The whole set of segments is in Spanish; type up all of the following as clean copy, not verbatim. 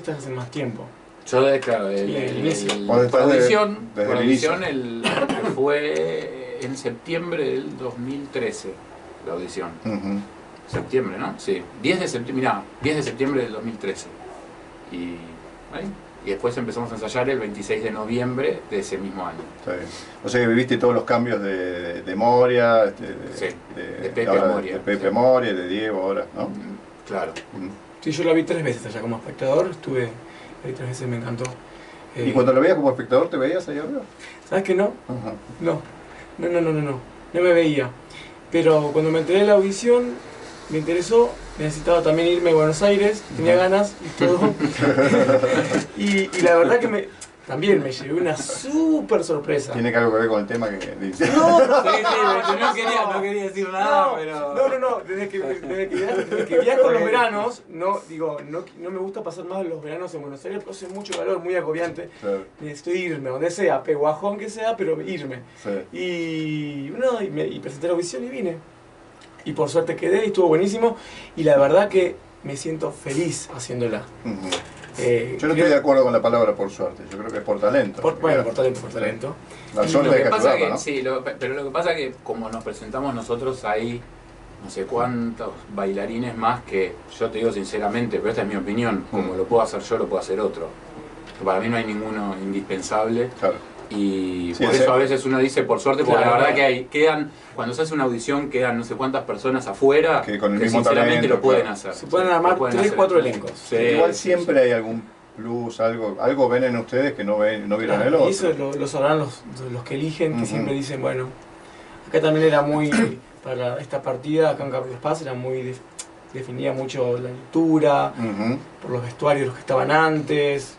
estás hace más tiempo. Yo, claro, por audición, que fue en septiembre del 2013, la audición. Septiembre, ¿no? Sí, 10 de septiembre, mirá, 10 de septiembre del 2013. Y después empezamos a ensayar el 26 de noviembre de ese mismo año. Está bien. O sea que viviste todos los cambios de Moria, de Pepe a Moria. De Pepe a Moria, de Diego ahora, ¿no? Claro. Sí, yo la vi 3 veces allá como espectador, estuve ahí 3 veces, me encantó. ¿Y cuando lo veías como espectador te veías ahí arriba? ¿Sabes que no? No me veía. Pero cuando me enteré de la audición, me interesó, necesitaba también irme a Buenos Aires, tenía ganas y todo. y la verdad que también me llevé una súper sorpresa. ¿Tiene algo que ver con el tema que dice? No, no quería decir nada, pero... No, desde que viajo los veranos, no me gusta pasar más los veranos en Buenos Aires porque hace mucho calor, muy agobiante. Claro. Necesito irme, donde sea, Peguajón que sea, pero irme. Sí. Y presenté la audición y vine. Y por suerte quedé y estuvo buenísimo. Y la verdad que me siento feliz haciéndola. Yo no estoy de acuerdo con la palabra por suerte, yo creo que es por talento. Por talento. La suerte hay que ayudarla, ¿no? Sí, pero lo que pasa es que como nos presentamos nosotros hay no sé cuántos bailarines más que yo te digo sinceramente, pero esta es mi opinión, como lo puedo hacer yo, lo puede hacer otro. Para mí no hay ninguno indispensable. Claro. Y por eso a veces uno dice por suerte, porque la verdad que cuando se hace una audición quedan no sé cuántas personas afuera que con el mismo sinceramente talento, lo pueden hacer. Se pueden armar 3, 4 elencos. Sí, igual siempre hay algún plus, algo ven en ustedes que no vieron en el otro. Y eso lo sabrán los que eligen, que siempre dicen, bueno, acá también era muy, para esta partida, acá en Carlos Paz era muy... definía mucho la lectura, por los vestuarios los que estaban antes,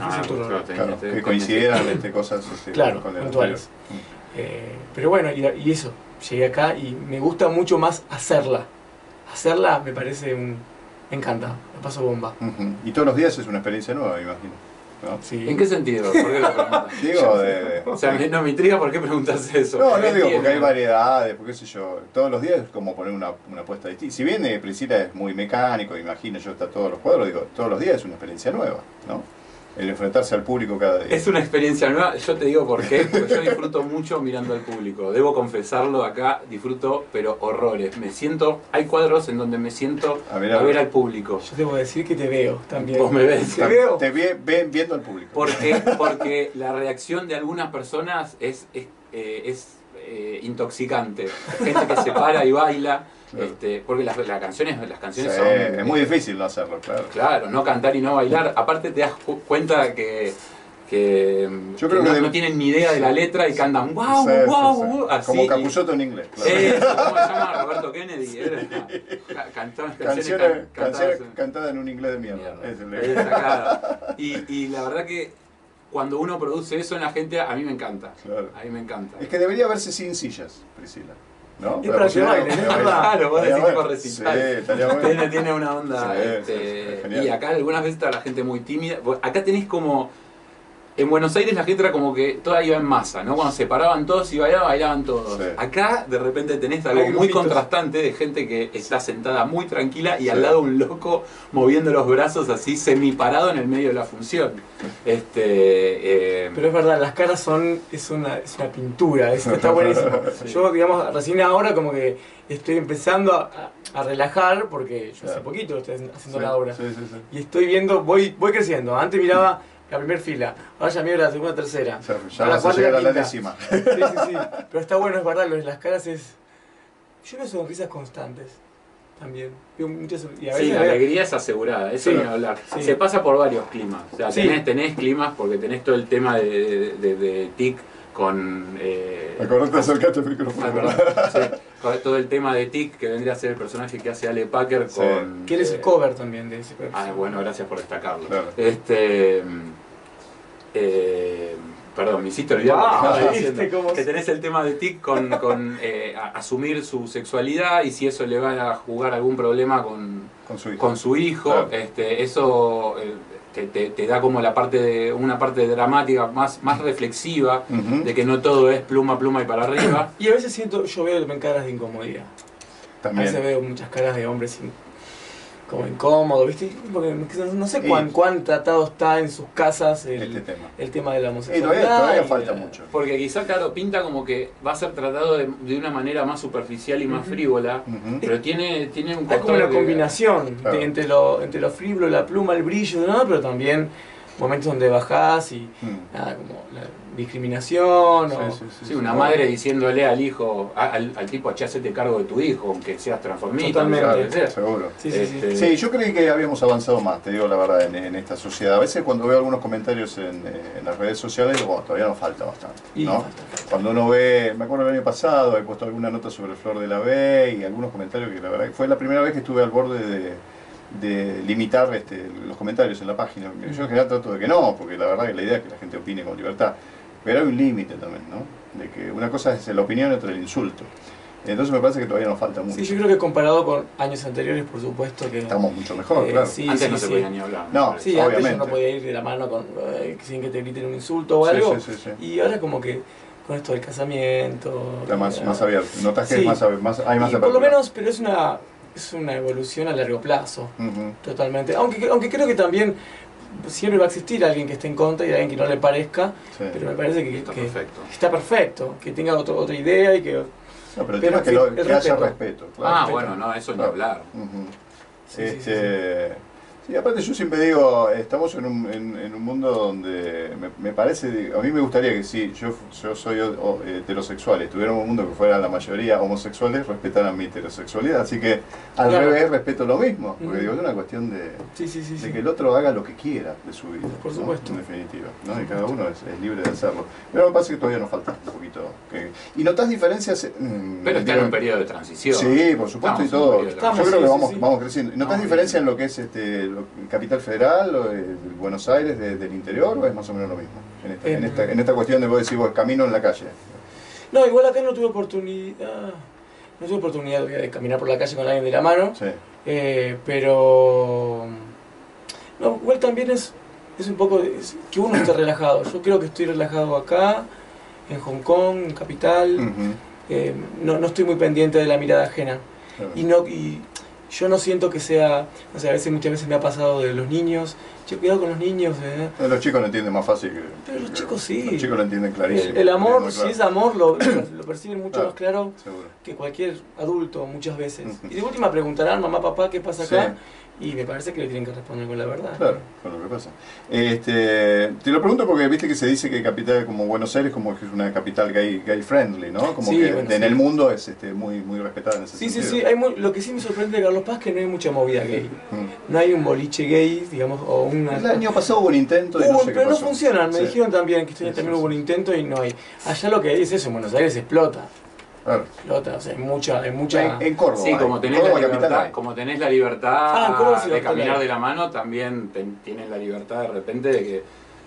que coincidieran cosas con puntuales. Pero bueno, y eso, llegué acá y me gusta mucho más hacerla. Hacerla me parece me encanta, me paso bomba. Y todos los días es una experiencia nueva, me imagino, ¿no? Sí. ¿En qué sentido? ¿Por qué lo preguntas? Digo, o sea, no me intriga por qué preguntas eso. No digo porque hay variedades, porque qué sé yo, todos los días es como poner una apuesta distinta. Si bien Priscila es muy mecánico, imagino yo está todos los cuadros, digo, todos los días es una experiencia nueva, ¿no? El enfrentarse al público cada día. Es una experiencia nueva, yo te digo por qué, porque yo disfruto mucho mirando al público. Debo confesarlo, acá disfruto, pero horrores. Hay cuadros en donde me siento a ver al público. Yo debo decir que te veo también. ¿Vos me ves? ¿Te veo? Te ven viendo al público. Porque la reacción de algunas personas es intoxicante. Gente que se para y baila. Porque las canciones son... Es muy difícil no hacerlo, claro. Claro, no cantar y no bailar. Aparte te das cuenta que yo creo que no tienen ni idea de la letra y cantan wow, así. Como Capusotto en inglés. Claro. ¿Cómo se llama? Roberto Kennedy. Canciones cantadas en un inglés de mierda. Y la verdad que cuando uno produce eso en la gente, a mí me encanta. Claro. A mí me encanta. Es que debería verse sin sillas, Priscila. ¿No? Es para que baile, ¿no? Claro, vos decís por recital. Sí, tiene una onda. Y acá algunas veces está la gente muy tímida. Acá tenés como... En Buenos Aires la gente era como que toda iba en masa, ¿no? Cuando se paraban todos y bailaban todos. Sí. Acá de repente tenés algo muy contrastante de gente que está sentada muy tranquila y al lado un loco moviendo los brazos así semiparado en el medio de la función. Pero es verdad, las caras es una pintura, está buenísimo. Sí. Yo, digamos, recién ahora como que estoy empezando a relajar porque yo hace poquito estoy haciendo la obra. Y estoy viendo, voy creciendo. Antes miraba la primera fila, ahora ya miro la segunda, tercera. Ya vas a llegar a la décima. Sí. Pero está bueno, es verdad, las caras yo veo sonrisas constantes también. Y a veces la alegría es asegurada, eso ni hablar. Sí. Se pasa por varios climas. O sea, tenés climas porque tenés todo el tema de TIC con... Acordate de acercarte al micrófono. Todo el tema de TIC, que vendría a ser el personaje que hace Ale Packer con... Que él es el cover también de ese personaje. Bueno, gracias por destacarlo. Claro. Perdón, me hiciste olvidar que tenés el tema de TIC con asumir su sexualidad y si eso le va a jugar algún problema con su hijo. Claro. Eso te da como una parte dramática más reflexiva, de que no todo es pluma y para arriba. Y a veces yo veo también caras de incomodidad. También. A veces veo muchas caras de hombres como incómodo, ¿viste? Porque no sé cuán tratado está en sus casas el tema de la homosexualidad. Todavía falta mucho. Porque quizá, claro, pinta como que va a ser tratado de una manera más superficial y más frívola, pero tiene un costado. Es como una combinación entre lo frívolo, la pluma, el brillo, ¿no? Pero también momentos donde bajás y nada, como la discriminación sí, una madre diciéndole al hijo, al tipo, hacete cargo de tu hijo, aunque seas transformista. Totalmente. Seguro. Sí, yo creí que habíamos avanzado más, te digo la verdad, en esta sociedad. A veces cuando veo algunos comentarios en las redes sociales, digo, bueno, todavía nos falta bastante, ¿no? Cuando uno ve, me acuerdo el año pasado, he puesto alguna nota sobre Flor de la B y algunos comentarios que la verdad fue la primera vez que estuve al borde de limitar los comentarios en la página. Yo en general trato de que no, porque la verdad que la idea es que la gente opine con libertad. Pero hay un límite también, ¿no? De que una cosa es la opinión y otra el insulto. Entonces me parece que todavía nos falta mucho. Sí, yo creo que comparado con años anteriores, por supuesto que... Estamos mucho mejor, claro. Antes no se podía ni hablar. No, sí, obviamente. Antes no podía ir de la mano sin que te griten un insulto o algo. Sí. Y ahora como que con esto del casamiento... Está más abierto. Notas que hay más apertura. Por lo menos, pero es una evolución a largo plazo. Totalmente. Aunque creo que también siempre va a existir alguien que esté en contra y alguien que no le parezca, pero me parece que está perfecto, que tenga otra idea y que... No, pero el tema es que haya respeto. Claro. Bueno, no, eso ni hablar. Sí, aparte yo siempre digo, estamos en un mundo donde me parece, a mí me gustaría que si yo soy heterosexual, estuviéramos en un mundo que fuera la mayoría homosexuales, respetaran mi heterosexualidad, así que al revés respeto lo mismo, porque digo, es una cuestión de que el otro haga lo que quiera de su vida, por supuesto, ¿no? En definitiva, ¿no? Y cada uno es libre de hacerlo, pero me parece que todavía nos falta un poquito. ¿Y notas diferencias? Pero está en un periodo de transición. Sí, por supuesto, y todo. Yo creo que vamos creciendo. ¿Notas diferencia en lo que es Capital Federal o Buenos Aires del interior, o es más o menos lo mismo? En esta cuestión de vos decís, vos, camino en la calle. No, igual acá no tuve oportunidad de caminar por la calle con alguien de la mano, pero no, igual también es un poco que uno esté relajado. Yo creo que estoy relajado acá, en Hong Kong, en Capital, no estoy muy pendiente de la mirada ajena. Y yo no siento que sea, o sea, muchas veces me ha pasado de los niños, cuidado con los niños. Los chicos lo entienden más fácil que... Pero los chicos sí. Los chicos lo entienden clarísimo. El amor, si es amor, lo perciben mucho más claro seguro. Que cualquier adulto muchas veces. Y de última preguntarán, mamá, papá, ¿qué pasa acá? Y me parece que le tienen que responder con la verdad. Claro, con lo que pasa. Te lo pregunto porque viste que se dice que capital como Buenos Aires como que es una capital gay friendly, ¿no? Como que en el mundo es muy respetada en ese sentido. Sí, lo que sí me sorprende de Carlos Paz es que no hay mucha movida gay. No hay un boliche gay, digamos, o una... El año pasado hubo un intento y no sé qué pero pasó. no funcionan, me dijeron también que también hubo un intento y no hay. Allá lo que hay es eso, en Buenos Aires explota. Claro. O sea, hay mucha... En Córdoba. Sí, como tenés la libertad de caminar de la mano, también tenés la libertad de repente de que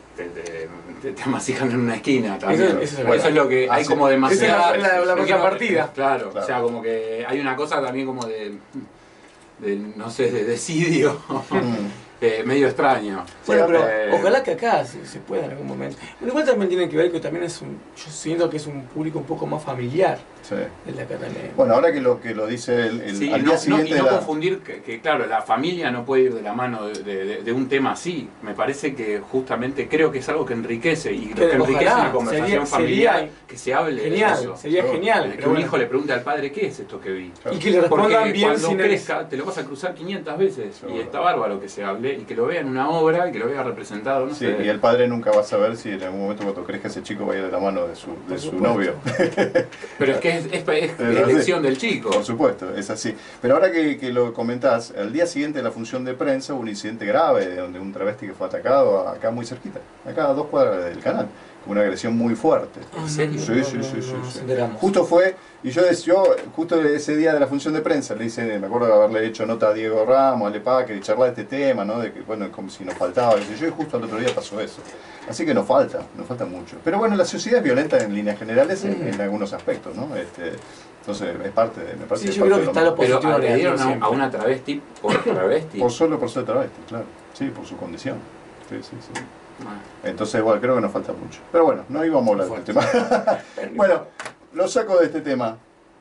te amasijan en una esquina también. Eso es lo que hay como demasiada... Esa es la próxima partida. Claro, o sea, como que hay una cosa también como de no sé, de desidio. Medio extraño. Bueno, pero ojalá que acá se pueda en algún momento. Pero igual también tiene que ver que también yo siento que es un público un poco más familiar. El de acá también. Bueno, ahora que lo dice al día siguiente y no confundir que claro, la familia no puede ir de la mano de un tema así. Me parece que justamente creo que es algo que enriquece y que enriquece la conversación familiar, que se hable de eso. Sería genial. Que un hijo le pregunte al padre qué es esto que vi. Y que le respondan bien cuando crezca te lo vas a cruzar 500 veces y está bárbaro que se hable y que lo vea en una obra y que lo vea representado. No sé. Y el padre nunca va a saber si en algún momento cuando crezca ese chico va a ir de la mano de su novio. Pero es que es elección del chico. Por supuesto, es así. Pero ahora que lo comentás, al día siguiente de la función de prensa hubo un incidente grave donde un travesti que fue atacado acá muy cerquita, acá a 2 cuadras del canal. Una agresión muy fuerte. ¿En serio? Sí. Justo fue, y yo justo ese día de la función de prensa le hice, me acuerdo de haberle hecho nota a Diego Ramos, a Lepa, que charlar de este tema, ¿no? De que, bueno, como si nos faltaba, y yo, y justo al otro día pasó eso. Así que nos falta mucho. Pero bueno, la sociedad es violenta en líneas generales en algunos aspectos, ¿no? Entonces es parte de... Me parece sí, yo creo que está lo positivo. Pero agredieron a una travesti por travesti. Por ser travesti, claro. Sí, por su condición. Sí. Entonces, bueno, creo que nos falta mucho. Pero bueno, no íbamos a hablar del tema. Bueno, lo saco de este tema.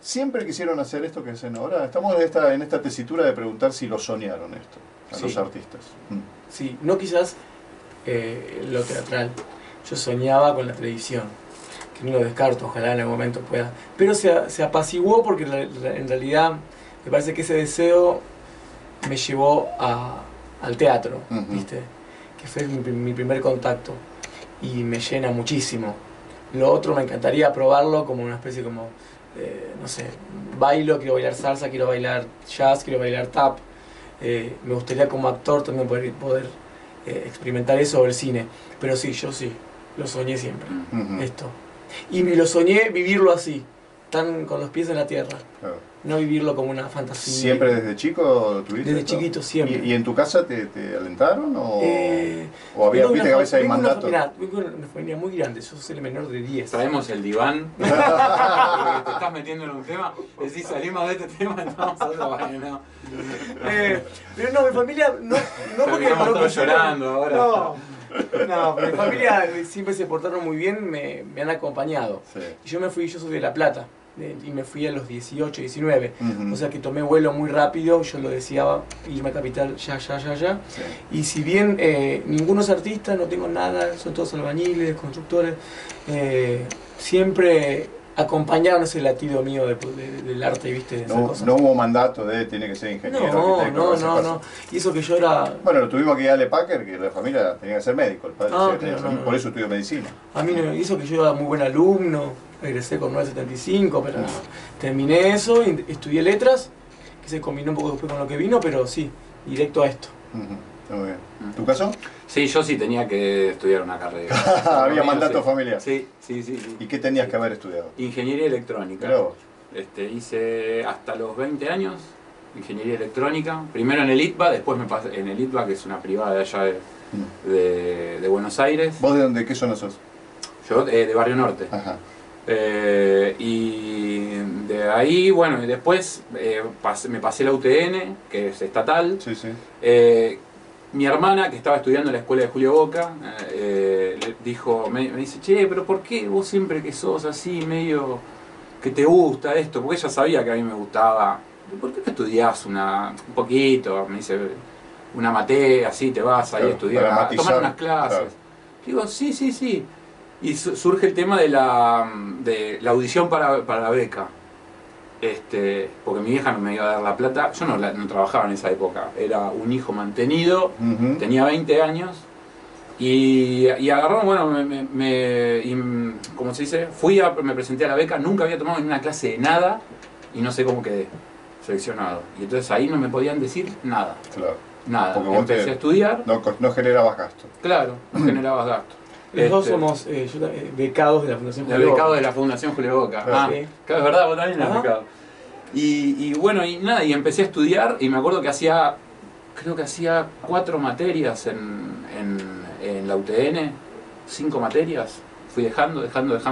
siempre quisieron hacer esto que hacen ahora. Estamos en esta tesitura de preguntar si lo soñaron esto, a los artistas. Sí, no quizás lo teatral. Yo soñaba con la televisión, que no lo descarto, ojalá en algún momento pueda. Pero se apaciguó porque en realidad me parece que ese deseo me llevó al teatro, ¿viste? Que fue mi primer contacto y me llena muchísimo. Lo otro me encantaría probarlo como una especie como, no sé, bailo, quiero bailar salsa, quiero bailar jazz, quiero bailar tap. Me gustaría como actor también poder experimentar eso o el cine. Pero sí, yo sí, lo soñé siempre, esto. Y me lo soñé vivirlo así, tan con los pies en la tierra. Claro. No vivirlo como una fantasía. ¿Siempre desde chico tuviste Desde chiquito, siempre. ¿Y en tu casa te alentaron? ¿O había, viste que a veces hay mandatos? Vengo de una familia muy grande, yo soy el menor de 10. Traemos el diván. Te estás metiendo en un tema. Decís, salimos de este tema, entramos a otra vaina. No. Pero no, mi familia no porque estamos llorando ahora. No, mi familia siempre se portaron muy bien, me han acompañado. Sí. Y yo soy de La Plata. Y me fui a los 18, 19, o sea que tomé vuelo muy rápido, yo lo deseaba, irme a Capital ya. Sí. Y si bien ninguno es artista, no tengo nada, son todos albañiles, constructores, siempre acompañaron ese latido mío del arte, ¿viste? No hubo mandato de tiene que ser ingeniero. No. Y eso que yo era... Bueno, lo tuvimos aquí a Ale Packer, que la familia tenía que ser médico, el padre por eso estudió medicina. A mí no, hizo que yo era muy buen alumno. Egresé con 9.75, pero terminé eso, estudié letras, que se combinó un poco después con lo que vino, pero sí, directo a esto. Muy bien. ¿Tu caso? Sí, yo sí tenía que estudiar una carrera. Había mandato familiar. Sí. ¿Y qué tenías que haber estudiado? Ingeniería electrónica. Hice hasta los 20 años ingeniería electrónica. Primero en el ITBA, después me pasé en el ITBA, que es una privada de allá de Buenos Aires. ¿Vos de dónde? ¿Qué zona sos? Yo de Barrio Norte. Ajá. Y de ahí, bueno, y después me pasé la UTN, que es estatal. Sí. Mi hermana, que estaba estudiando en la escuela de Julio Boca, me dice, che, pero ¿por qué vos siempre que sos así, medio que te gusta esto? Porque ella sabía que a mí me gustaba. ¿Por qué no estudiás un poquito? Me dice, una materia, así te vas ahí a estudiar, a tomar unas clases. Claro. Digo, sí. Y surge el tema de la audición para la beca. Porque mi vieja no me iba a dar la plata. Yo no trabajaba en esa época. Era un hijo mantenido, tenía 20 años. Y agarró, bueno, ¿cómo se dice? Me presenté a la beca, nunca había tomado ni una clase de nada. Y no sé cómo quedé seleccionado. Y entonces ahí no me podían decir nada. Claro. Nada. Empecé a estudiar. No generabas gasto. Claro, no generabas gasto. Los dos somos becados de la Fundación Julio Boca. Becados de la Fundación Julio Boca. Sí. Claro, es verdad, vos también eres becado. Y bueno, y empecé a estudiar y me acuerdo que creo que hacía 4 materias en la UTN, 5 materias. Fui dejando.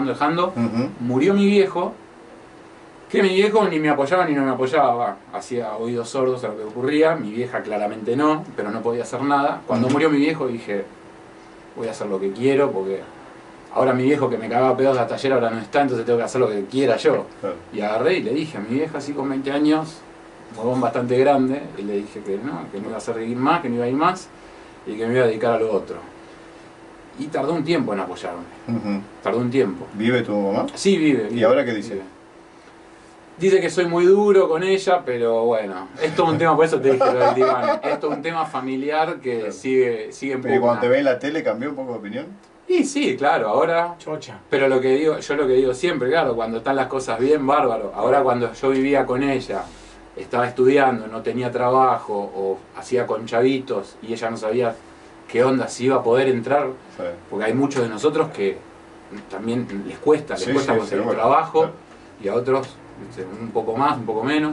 Murió mi viejo, que mi viejo ni me apoyaba ni no me apoyaba. Hacía oídos sordos a lo que ocurría, mi vieja claramente no, pero no podía hacer nada. Cuando murió mi viejo dije, voy a hacer lo que quiero, porque ahora mi viejo que me cagaba pedos hasta ayer ahora no está, entonces tengo que hacer lo que quiera yo. Claro. Y agarré y le dije a mi vieja, así con 20 años, un huevón bastante grande, y le dije que no iba a hacer ir más, que no iba a ir más, y que me iba a dedicar a lo otro. Y tardó un tiempo en apoyarme. Tardó un tiempo. ¿Vive tu mamá? Sí, vive. ¿Y ahora qué dice? Dice que soy muy duro con ella, pero bueno, esto es un tema, por eso te dije lo del diván. Esto es un tema familiar que sigue en Pero cuando te ve en la tele, ¿cambió un poco de opinión? Y sí, claro, ahora... Chocha. Pero yo lo que digo siempre, claro, cuando están las cosas bien, bárbaro. Ahora cuando yo vivía con ella, estaba estudiando, no tenía trabajo, o hacía con chavitos, y ella no sabía qué onda, si iba a poder entrar, sí. Porque hay muchos de nosotros que también les cuesta conseguir trabajo, claro. Y a otros un poco más, un poco menos.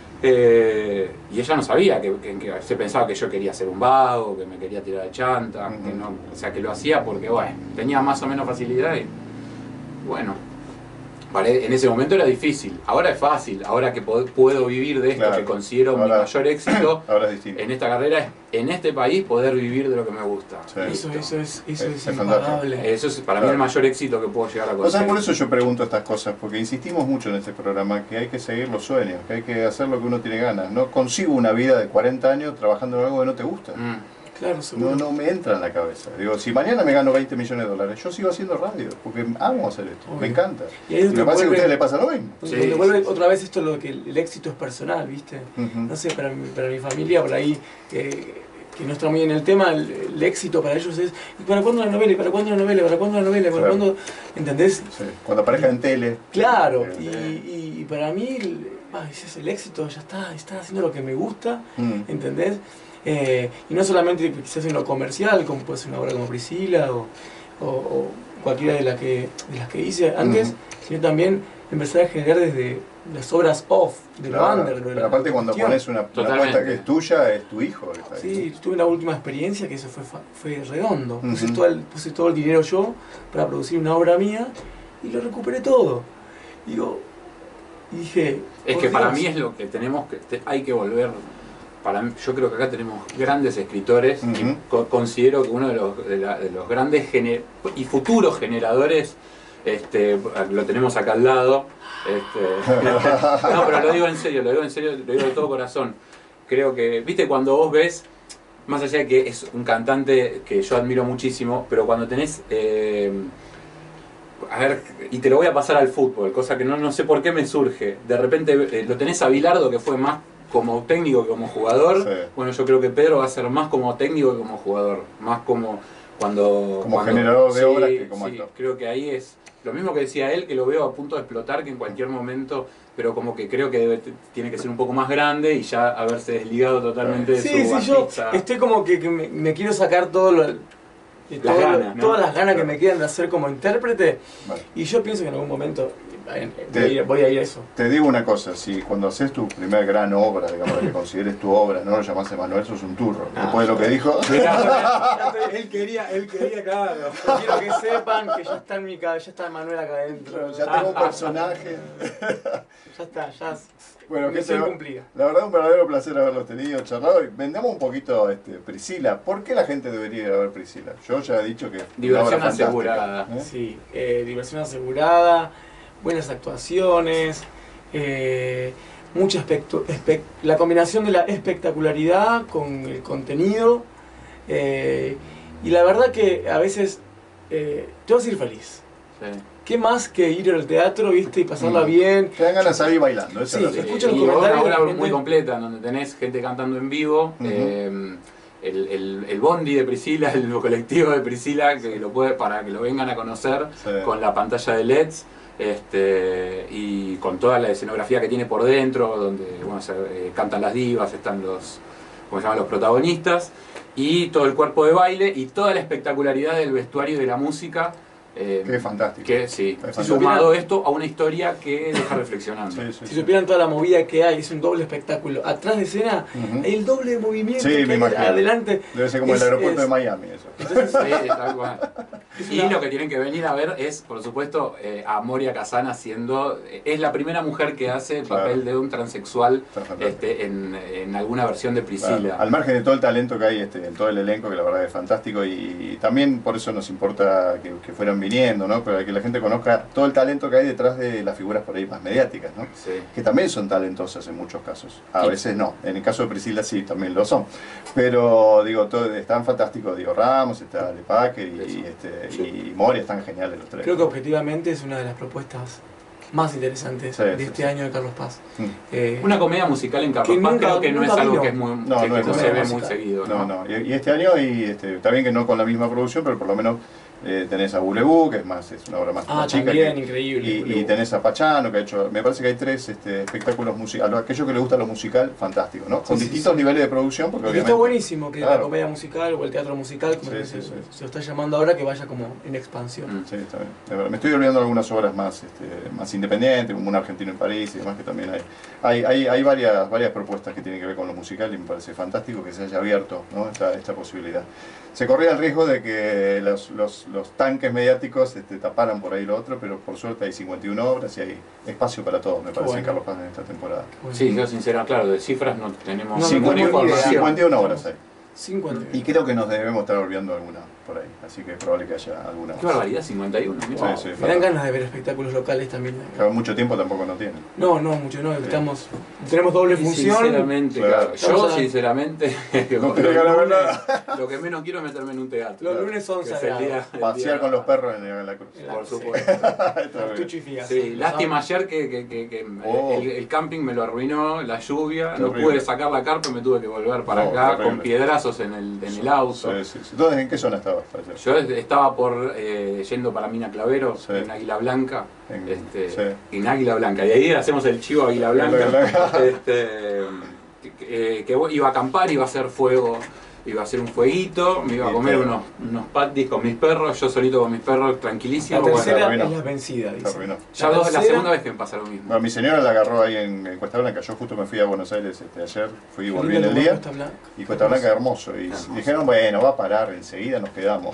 Y ella no sabía, que se pensaba que yo quería ser un vago, que me quería tirar de chanta, que no, o sea, que lo hacía porque, bueno, tenía más o menos facilidad y, bueno, Vale, en ese momento era difícil, ahora es fácil, ahora que puedo vivir de esto, claro, que considero mi mayor éxito en esta carrera, es en este país poder vivir de lo que me gusta. Sí. Eso es impagable. Eso es para mí el mayor éxito que puedo llegar a conseguir. O sea, por eso yo pregunto estas cosas, porque insistimos mucho en este programa que hay que seguir los sueños, que hay que hacer lo que uno tiene ganas. No consigo una vida de 40 años trabajando en algo que no te gusta. Claro, seguro. No me entra en la cabeza. Digo, si mañana me gano 20 millones de dólares, yo sigo haciendo radio, porque amo hacer esto, me encanta. Y ahí me parece que a ustedes les pasa lo mismo. Donde vuelve otra vez esto lo que el éxito es personal, ¿viste? No sé, para mi familia, por ahí, que no está muy en el tema, el éxito para ellos es ¿y para cuándo la novela? ¿Y para cuándo la novela? ¿Para cuándo la novela? ¿Para cuándo? ¿Entendés? Sí. Cuando aparezca en tele. Claro, y para mí es el éxito, ya está haciendo lo que me gusta, ¿entendés? Y no solamente quizás en lo comercial, como puede ser una obra como Priscila o cualquiera de las que hice antes, sino también empezar a generar desde las obras off, de la under. Pero aparte cuando pones una apuesta que es tuya, es tu hijo. Sí, tuve una última experiencia que eso fue redondo. Puse todo el dinero yo para producir una obra mía y lo recuperé todo. Y dije... Es que para mí es lo que tenemos hay que volver... yo creo que acá tenemos grandes escritores y considero que uno de los grandes y futuros generadores lo tenemos acá al lado. No, pero lo digo en serio, lo digo de todo corazón. Creo que, viste, cuando vos ves, más allá de que es un cantante que yo admiro muchísimo, pero cuando tenés... a ver, y te lo voy a pasar al fútbol, cosa que no sé por qué me surge. De repente lo tenés a Bilardo, que fue más como técnico que como jugador. Bueno, yo creo que Pedro va a ser más como técnico que como jugador, más como generador de obras que como actor. Creo que ahí es lo mismo que decía él, que lo veo a punto de explotar, que en cualquier momento, pero como que creo que tiene que ser un poco más grande y ya haberse desligado totalmente de su artista. Yo estoy como que me quiero sacar todas las ganas que me quedan de hacer como intérprete, y yo pienso que en algún momento voy a ir a eso. Te digo una cosa, si cuando haces tu primer gran obra, digamos, que consideres tu obra, no lo llamás Emanuel, sos un turro. Después de lo que dijo... él quería, claro. Quiero que sepan que ya está en mi cabeza, ya está Emanuel acá adentro. Ya tengo un personaje. ya. Bueno, misión cumplida. La verdad, un verdadero placer haberlos tenido, charlado. Y vendamos un poquito Priscila. ¿Por qué la gente debería ir a ver Priscila? Yo ya he dicho que... Diversión asegurada. Sí, diversión asegurada. Buenas actuaciones, la combinación de la espectacularidad con el contenido, y la verdad que a veces te vas a ir feliz. Sí. ¿Qué más que ir al teatro, viste, y pasarla bien? Te dan ganas de salir bailando. Sí, escuchan los comentarios. Una obra muy completa, donde tenés gente cantando en vivo. El bondi de Priscila, el colectivo de Priscila, que para que lo vengan a conocer, con la pantalla de LEDs. Y con toda la escenografía que tiene por dentro, donde cantan las divas, están los protagonistas, y todo el cuerpo de baile y toda la espectacularidad del vestuario y de la música. Que es fantástico. Sumado esto a una historia que deja reflexionando. Si supieran toda la movida que hay, es un doble espectáculo. Atrás de escena hay el doble movimiento que hay adelante. Debe ser como el aeropuerto de Miami eso. Entonces, tal cual. Y lo que tienen que venir a ver es, por supuesto, a Moria Kazan haciendo... Es la primera mujer que hace el papel de un transexual en alguna versión de Priscila. Claro. Al margen de todo el talento que hay en todo el elenco, que la verdad es fantástico, y también por eso nos importa que fueran viniendo, ¿no? Pero que la gente conozca todo el talento que hay detrás de las figuras por ahí más mediáticas, ¿no? Que también son talentosas en muchos casos. A veces no. En el caso de Priscila sí, también lo son. Pero digo, están fantásticos. Diego Ramos, está Le Packer y Moria, están geniales los tres. Creo que objetivamente es una de las propuestas más interesantes de este año de Carlos Paz. Una comedia musical en Carlos Paz creo que no es algo que es muy que se ve muy seguido. No. Y este año, está bien que no con la misma producción, pero por lo menos tenés a Bulebu, que es una obra más chica. También, increíble. Y tenés a Pachano, que ha hecho, me parece que hay 3 espectáculos musicales, a aquellos que les gusta lo musical, fantástico, ¿no? Con distintos niveles de producción, porque obviamente... Está buenísimo que la comedia musical o el teatro musical, como se lo está llamando ahora, que vaya como en expansión. Sí, está bien. Me estoy olvidando de algunas obras más independientes, como Un argentino en París y demás, que también hay varias propuestas que tienen que ver con lo musical, y me parece fantástico que se haya abierto, ¿no? esta posibilidad. Se corría el riesgo de que los los tanques mediáticos taparan por ahí lo otro, pero por suerte hay 51 obras y hay espacio para todo, me parece, en Carlos Paz en esta temporada. Sí, yo sinceramente, claro, de cifras no tenemos 51 obras hay. 50. Y creo que nos debemos estar olvidando alguna por ahí, así que es probable que haya alguna. Qué barbaridad, 51. Wow. Sí, me dan ganas de ver espectáculos locales también. Claro, mucho tiempo tampoco no tienen. No, mucho no, tenemos doble función. Sinceramente, claro. Yo sinceramente, no te ganas ver nada. Lo que menos quiero es meterme en un teatro. Los lunes son sagrados. Pasear con los perros en la cruz. Por supuesto. Sí, lástima ayer que el camping me lo arruinó, la lluvia, no pude sacar la carpa y me tuve que volver para acá con piedrazos en el auto. Entonces, ¿en qué zona estabas? Yo estaba yendo para Mina Clavero, en Águila Blanca. En Águila Blanca. Y ahí hacemos el chivo Águila Blanca. Que iba a acampar, iba a hacer fuego. Iba a hacer un fueguito, me iba a comer unos patties con mis perros, yo solito con mis perros, tranquilísimo. La tercera es la vencida, dice. Ya la segunda vez que me pasa lo mismo. Bueno, mi señora la agarró ahí en Cuesta Blanca, yo justo me fui a Buenos Aires ayer, fui y volví en el día. Y Cuesta Blanca es hermoso. Y dijeron, bueno, va a parar, enseguida nos quedamos.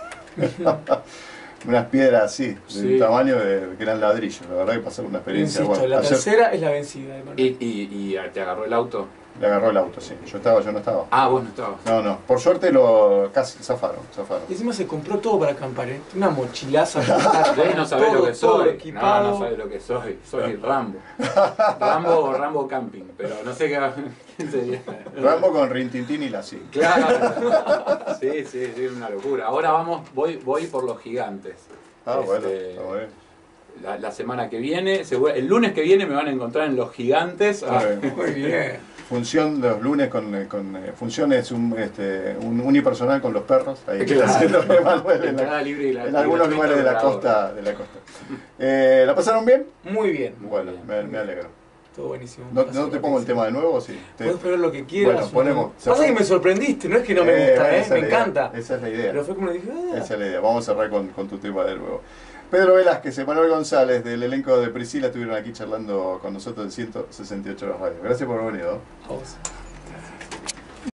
Unas piedras así, de un tamaño que eran ladrillos, la verdad que pasó una experiencia. Insisto, la tercera es la vencida. ¿Y te agarró el auto? Le agarró el auto, sí. Yo no estaba. Ah, vos no estabas. No. Por suerte casi zafaron. Y encima se compró todo para acampar, ¿eh? Una mochilaza. No sabés lo que soy. No sabés lo que soy. Soy Rambo. Rambo Camping. Pero no sé qué sería. Rambo con Rintintín y la sí. Claro. Sí, es una locura. Ahora voy por los gigantes. Bueno. La semana que viene, el lunes que viene me van a encontrar en los gigantes. Muy bien. Función los lunes funciones un unipersonal con los perros ahí en algunos lugares de la costa. ¿La pasaron bien? Muy bien. Bueno, me alegro. Todo buenísimo. ¿No te pongo el tema de nuevo? Sí. Puedes poner lo que quieras. Bueno, pasa que me sorprendiste, no es que no me gusta, me encanta. Esa es la idea. Pero fue como dije, Esa es la idea. Vamos a cerrar con tu tema de nuevo. Pedro Velázquez y Manuel González del elenco de Priscila estuvieron aquí charlando con nosotros en 168 Horas Radio. Gracias por haber venido.